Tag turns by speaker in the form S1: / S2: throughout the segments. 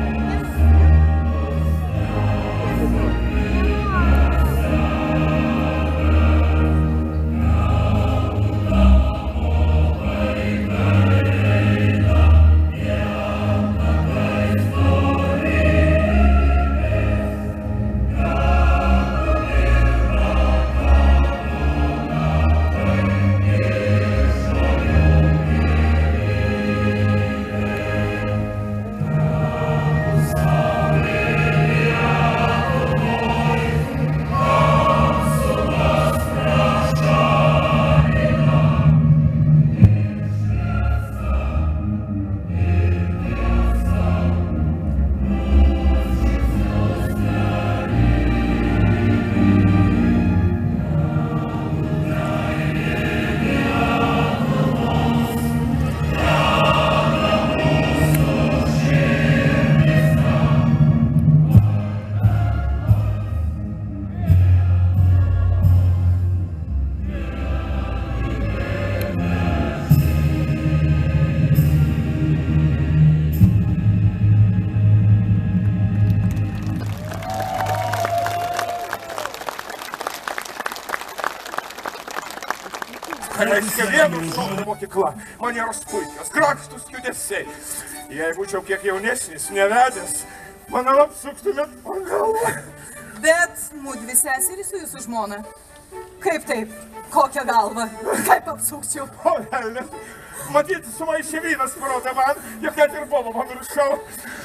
S1: Reiškia vienu šokio mokykla, manieros puikios, grakštus judesiai. Jei būčiau kiek jaunesnis, nevedęs, manau apsuktumėt po galvą.
S2: Bet mudvi seserys su jūsų žmona. Kaip taip? Kokią galvą? Kaip apsukčiau?
S1: O, velnės, matyti sumaišė vynas protą man, juk net ir bobo pamiršau.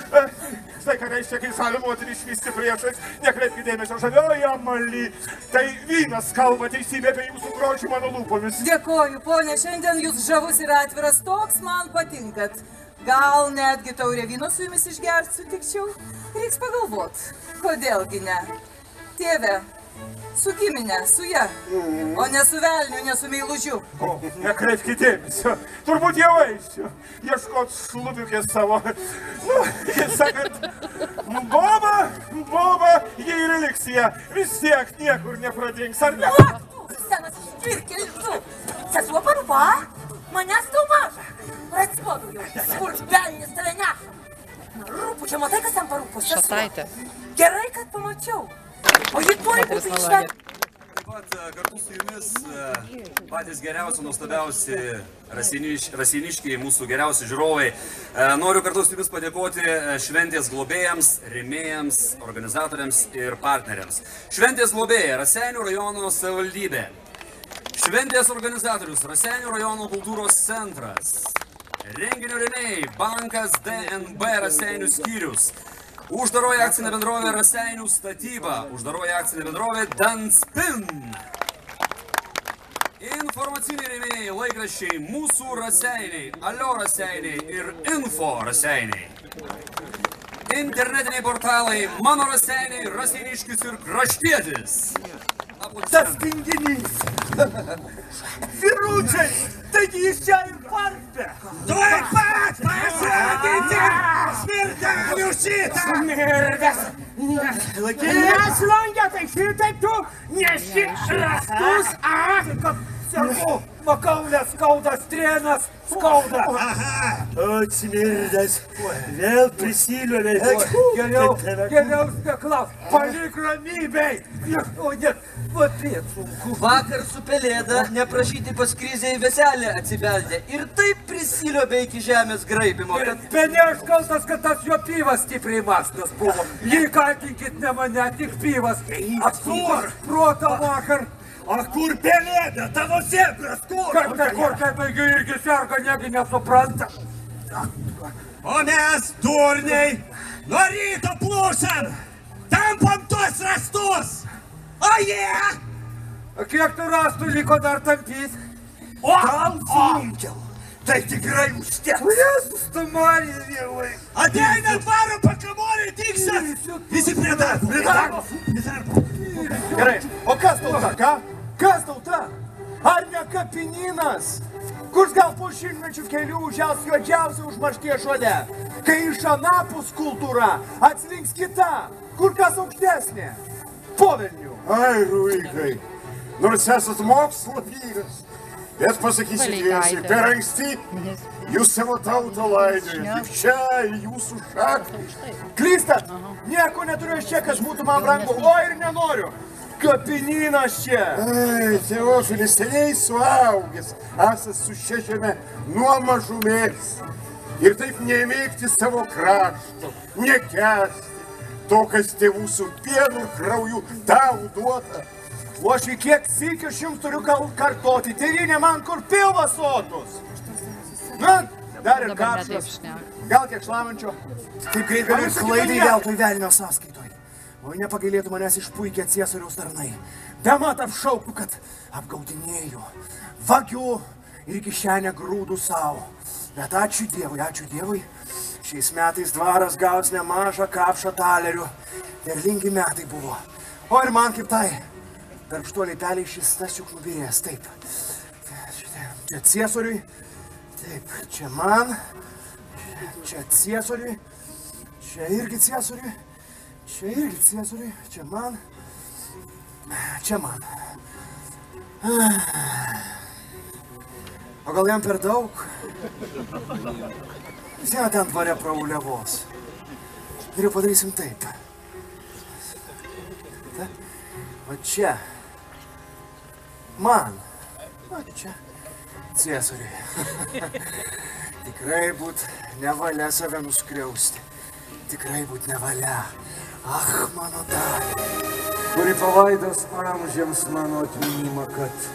S1: Štai ką reiškia, kai sali moterį išvysti priešais, nekreipkite dėmesio, žavioji Amali. Tai vynas kalba teisybė apie jūsų grožį mano lūpomis.
S2: Dėkoju, ponė, šiandien jūs žavus ir atviras, toks man patinkat. Gal netgi taurę vyno su jumis išgert sutikčiau? Reiks pagalvot, kodėlgi ne. Tėve, su giminė, su ja, o ne su velniu, ne su meilužiu.
S1: O, nekreipkite dėmesio, turbūt jau eisiu, ieškot šlubiukės savo. Nu, jis sakant, boba, jie ir eliksija, vis tiek niekur nepradings, ar ne?
S3: Ak, tu, senas švirkelis, tu, sesuo parūpa, manęs tau maža. Ratspodu jau, skurč velnis tave neša. Rūpučia, matai, kas ten parūpo, sesuo?
S4: Šataitė.
S3: Gerai, kad pamačiau. O ji tuoj būtų išvengti.
S5: Taip pat kartu su jumis patys geriausi, nuostabiausi raseiniškiai, mūsų geriausi žiūrovai. Noriu kartu su jumis padėkoti šventės globėjams, rėmėjams, organizatoriams ir partneriams. Šventės globėja Raseinių rajono savivaldybė. Šventės organizatorius Raseinių rajono kultūros centras. Renginio rėmėjai bankas DNB Raseinių skyrius. Uždaroji akcinė bendrovė Raseinių statyba. Uždaroji akcinė bendrovė Danspin. Informaciniai rėmėjai laikraščiai Mūsų Raseiniai, Alio Raseiniai ir Info Raseiniai. Internetiniai portalai Mano Raseiniai, Raseiniškis ir Kraštietis.
S1: Tas tinginys. Vyručiai, taigi jis čia ir parpė.
S6: Tuoj pat pasakyti smirtanių šitą.
S1: Smirdas.
S6: Neslongia, tai šitaip tu neši rastus,
S1: Sergu, makaulė skauda, strėnas skauda.
S6: Atsmirdas, vėl prisiliuomė.
S1: Geriau neklaus, palik ramybei. O ne, va taip sunku.
S7: Vakar su pelėda neprašyti pas krizę į veselę atsibeldė ir taip prisiliuomė iki žemės graibimo.
S1: Bene aš kaltas, kad tas jo pyvas stipriai mastas buvo. Jei kaltinkit ne mane, tik pyvas. Apsūs protą vakar.
S6: O kur pelėda, tavo zebras, kur?
S1: Kur taigi irgi serga, negi nesupranta.
S6: O mes, durniai, nuo ryto plūšam, tampam tuos rastus. O jie!
S1: Kiek tų rastų liko dar tampys?
S6: O, sunkiau. Tai tikrai užteks.
S1: Jėzus, tu marė, dievai.
S6: Ateina dvaro pakamorį tiksit. Visi prie darbo.
S1: Gerai, o kas tauta, ką? Kas tauta? Ar ne kapinynas? Kurs gal po šimtmečių kelių užžiaus juodžiausią užmaršties žodę? Kai iš anapus kultūra atslinks kita, kur kas aukštesnė? Po velnių.
S8: Ai, Ruikai, nors esat mokslo vyras,
S6: Bet pasakysiu tiesiai, per anksti jūs savo tautą laidojate, juk čia jūsų šaknų.
S1: Klystat! Nieko neturiu iš čia, kas būtų man brangu, o ir nenoriu. Kapinynas čia.
S6: Ai, Teofilis, seniai suaugęs, esas su šia žeme nuo mažumės. Ir taip nemėgti savo krašto, nekęsti to, kas tėvų su pienu ir krauju tau duota.
S1: O aš į kiek sykių aš jums turiu kartoti, tėvynė man kur pilvas sotus. Na, dar ir karštas. Gal kiek šlamančio? Taip greit galiu ir klaidai veltui velnio sąskaitoj. O nepagailėtų manęs išpuikę Ciesoriaus tarnai. Bemat apšauktų, kad apgaudinėju, vagiu ir kišenę grūdų savo. Bet ačiū Dievui, šiais metais dvaras gaus nemažą kapšą talerių. Derlingi metai buvo. O ir man kaip tai, darbštuoliai peliai šis tas juk nubirės, taip. Čia Ciesoriui, taip, čia man, čia Ciesoriui, čia irgi Ciesoriui, čia man, čia man. O gal jam per daug? Vis viena ten dvare prauliavos. Ir jau padarysim taip. O čia man. O čia Ciesoriui. Tikrai būt nevalia save nuskriausti. Tikrai būt nevalia. Ach, mano dalį.
S4: Kuri palaidos amžiams mano atminimą, kad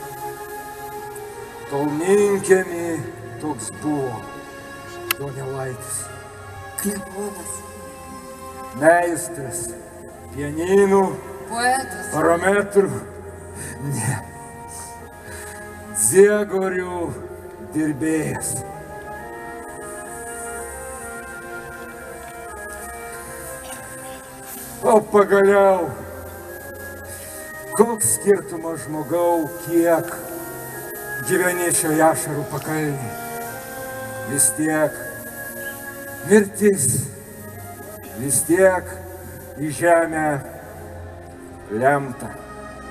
S4: Tolminkiemy toks buvo Donelaitis.
S3: Klebonas.
S4: Meistras, pianinų,
S2: Poetas.
S4: parametrų, ne, dziegorių dirbėjas. O pagaliau, koks skirtumas žmogau, kiek gyveni šioje ašarų pakalnį. Vis tiek mirtis, vis tiek į žemę lemta.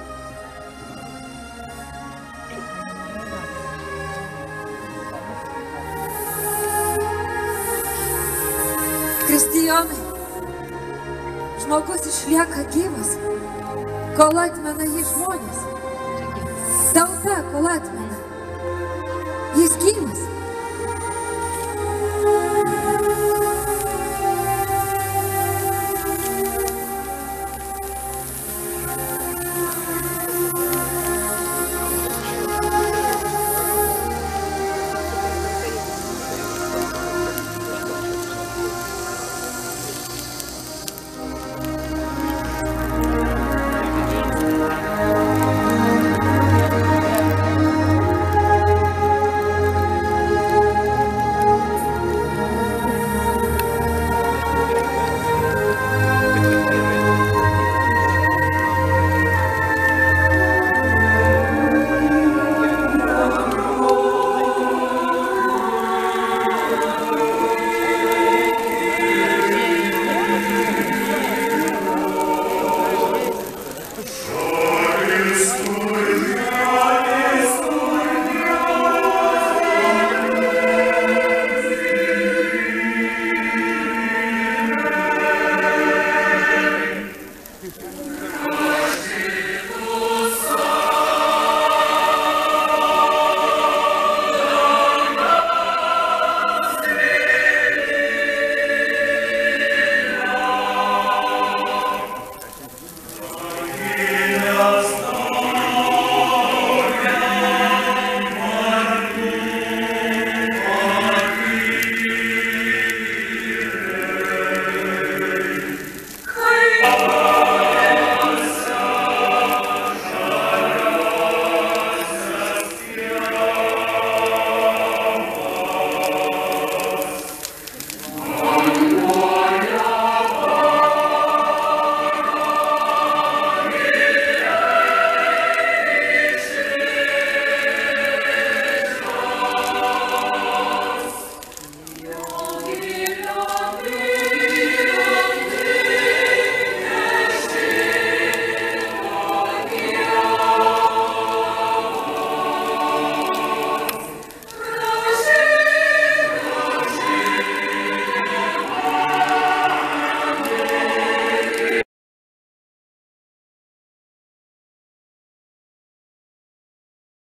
S3: Kristijonai, žmogus išlieka gyvas, kol atmena jį žmonės. Tauta, kol atmena, jis gyvas.